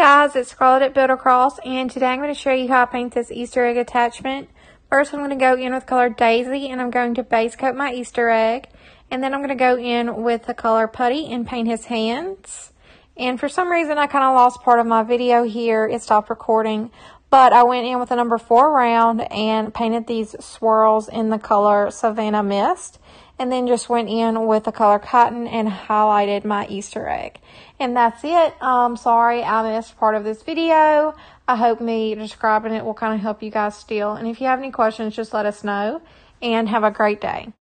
guys, it's Scarlett at Build Across, and today I'm going to show you how I paint this Easter egg attachment. First, I'm going to go in with color Daisy, and I'm going to base coat my Easter egg. And then I'm going to go in with the color Putty and paint his hands. And for some reason, I kind of lost part of my video here. It stopped recording. But I went in with a number 4 round and painted these swirls in the color Savannah Mist. And then just went in with the color Cotton and highlighted my Easter egg. And that's it. Sorry I missed part of this video. I hope me describing it will kind of help you guys still. And if you have any questions, just let us know. And have a great day.